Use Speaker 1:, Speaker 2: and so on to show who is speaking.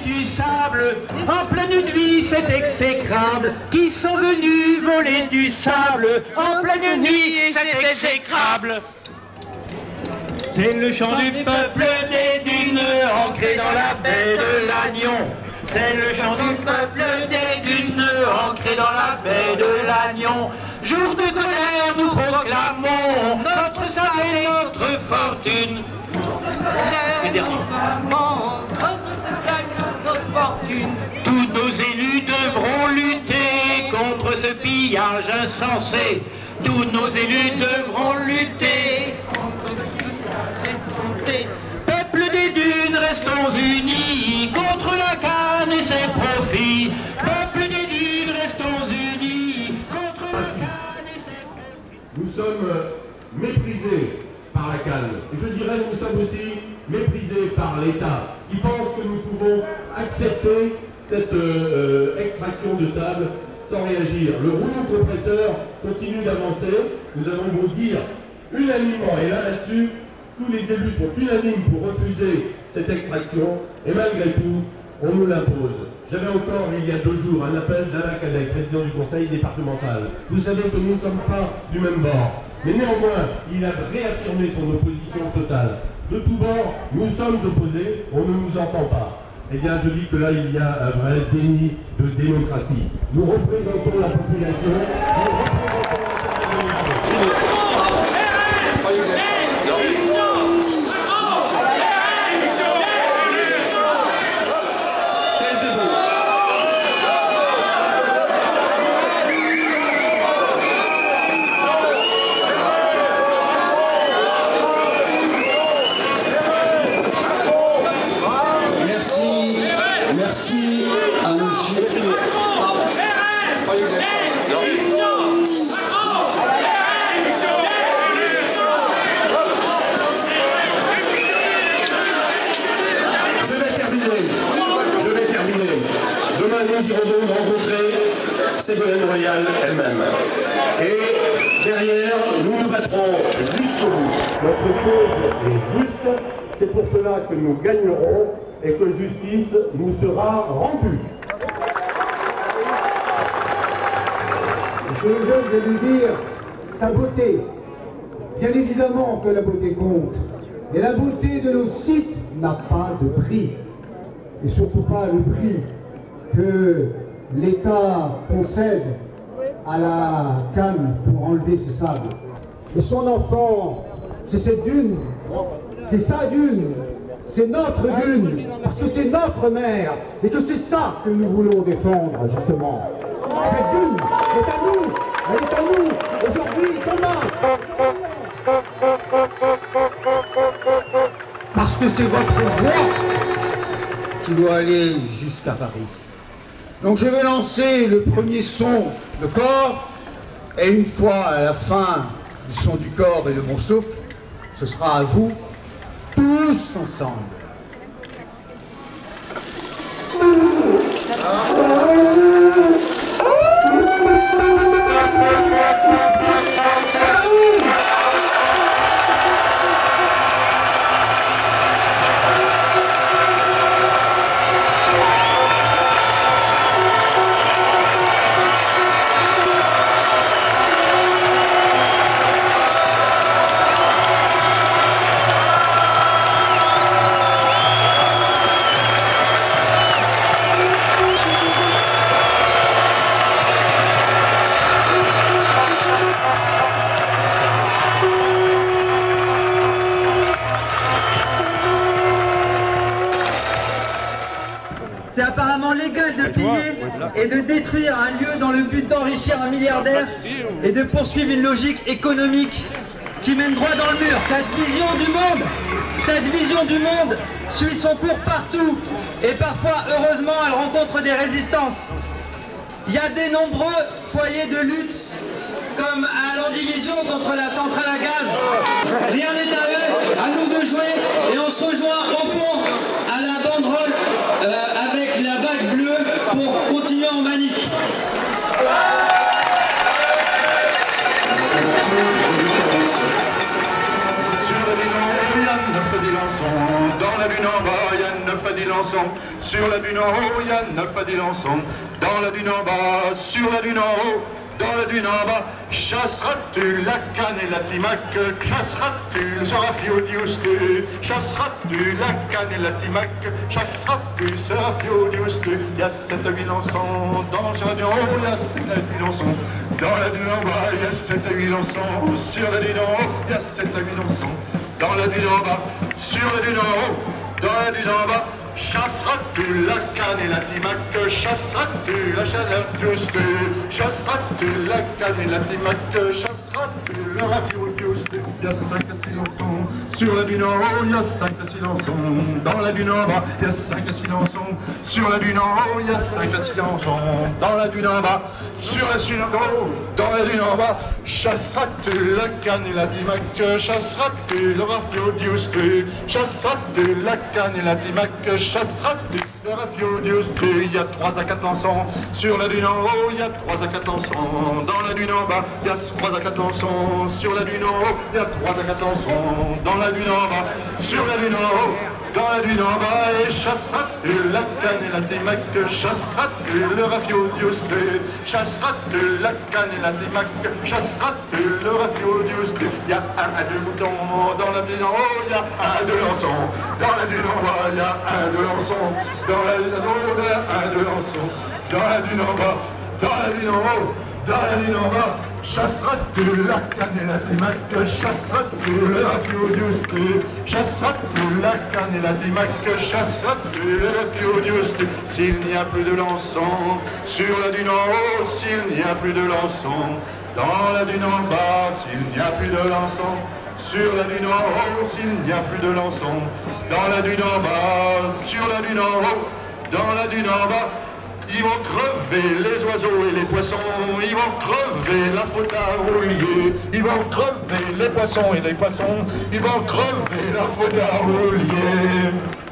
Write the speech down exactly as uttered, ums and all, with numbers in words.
Speaker 1: du sable. En pleine nuit, c'est exécrable. Qui sont venus voler du sable. En pleine nuit, c'est exécrable. C'est le chant du peuple des dunes, ancré dans la baie de l'Agnon. C'est le chant du peuple des dunes, ancré dans la baie de l'Agnon. Jour de colère, nous proclamons notre salut et notre fortune. Notre fortune. Tous nos élus devront lutter contre ce pillage insensé. Tous nos élus devront lutter contre ce pillage insensé. Peuple des dunes, restons unis contre la canne et ses profits. Peuple des dunes, restons unis contre la canne et ses profits.
Speaker 2: Nous sommes méprisés par la canne. Et je dirais que nous sommes aussi méprisés par l'État, qui pense que nous pouvons accepter cette euh, extraction de sable sans réagir. Le rouleau compresseur continue d'avancer. Nous avons beau dire unanimement, et là là-dessus, tous les élus sont unanimes pour refuser cette extraction, et malgré tout, on nous l'impose. J'avais encore, il y a deux jours, un appel d'Alain Cadec, président du conseil départemental. Vous savez que nous ne sommes pas du même bord. Mais néanmoins, il a réaffirmé son opposition totale. De tous bords, nous sommes opposés, on ne nous entend pas. Eh bien, je dis que là, il y a un vrai déni de démocratie. Nous représentons la population, nous représentons la population.
Speaker 3: Merci à monsieur. Je vais terminer. Je vais terminer. Demain, nous irons donc rencontrer Ségolène Royal elle-même. Et derrière, nous nous battrons jusqu'au bout.
Speaker 2: Notre cause est juste, c'est pour cela que nous gagnerons et que justice nous sera rendue.
Speaker 4: Je veux lui dire sa beauté. Bien évidemment que la beauté compte. Et la beauté de nos sites n'a pas de prix. Et surtout pas le prix que l'État concède à la canne pour enlever ce sable. Et son enfant, c'est cette dune, c'est sa dune, c'est notre dune, parce que c'est notre mer, et que c'est ça que nous voulons défendre, justement. Cette dune est à nous, elle est à nous, aujourd'hui, demain. Parce que c'est votre voix qui doit aller jusqu'à Paris. Donc je vais lancer le premier son de corps, et une fois à la fin du son du corps et de mon souffle, ce sera à vous, tous ensemble.
Speaker 5: C'est apparemment légal de piller et de détruire un lieu dans le but d'enrichir un milliardaire et de poursuivre une logique économique qui mène droit dans le mur. Cette vision du monde, cette vision du monde suit son cours partout et parfois, heureusement, elle rencontre des résistances. Il y a des nombreux foyers de lutte comme à l'Andivision contre la centrale à gaz. Rien n'est à eux, à nous de jouer et on se rejoint au fond à la banderole euh, avec la vague bleue pour continuer en manif.
Speaker 3: Sur le bilan, il y a neuf dilançons. Dans la lune en bas, il y a neuf dilançons.
Speaker 6: lançons. Sur la dune en haut, il y a neuf à dix lançons. Dans la dune en bas, sur la dune en haut, dans la dune en bas, chasseras-tu la canne et la timac? Chasseras-tu le Serafio-Dius? Chasseras-tu la canne et la timac? Chasseras-tu Serafio-Dius? Il y a sept à huit lançons dans la dune en haut, il y a sept à huit lançons. Dans la dune en bas, il y a sept à huit lançons. Sur la dune en haut, il y a sept à huit lançons. Dans la dune en bas, sur la dune en haut, dans la dune en bas, chasseras-tu la canne et la timac? Chasseras-tu la chaleur douce? Chasseras-tu la canne et la timac? Chasseras-tu le rafio douce? Il y a cinq à six lançons. Sur la dune en haut, il y a cinq à six lançons. Dans la dune en bas, il y a cinq à six lançons. Sur la dune en haut, il y a cinq à six lançons. Dans la dune en bas, sur la dune en haut, dans la dune en bas, chasseras-tu la canne et la timac? Chasseras-tu le rafio douce? Chasseras-tu la canne et la timac? Chasseras-tu le rafio douce? Il y a trois à quatre lançons. Sur la dune en haut, il y a trois à quatre lançons. Dans la dune en bas, il y a trois à quatre lançons. Sur la dune en haut, il y a trois à quatre lançons. Dans la dune en bas, sur la dune en haut, dans la dune en bas, et chasseras-tu la canne et la timac? Chasseras-tu le rafio douce? Chasseras-tu la canne et la timac? Chasseras-tu le rafio douce? Il y a un à deux moutons. Dans la dune en haut, il y a un à deux lançons. Dans la dune en bas, il y a un à deux lançons. Dans la dune en haut, il y a un à deux lançons. Dans la dune en bas, dans la dune en haut, dans la dune en bas, chasseras-tu la canne et la timac? Chasseras-tu le rafio douce? Chasseras-tu la canne et la timac? Chasseras-tu le rafio douce? S'il n'y a plus de lançons sur la dune en haut, s'il n'y a plus de lançons dans la dune en bas, s'il n'y a plus de lançons sur la dune en haut, s'il n'y a plus de lançons dans la dune en bas, sur la dune en haut, dans la dune en bas, ils vont crever les oiseaux et les poissons, ils vont crever la faute à roulier, ils vont crever les poissons et les poissons, ils vont crever la faute à roulier.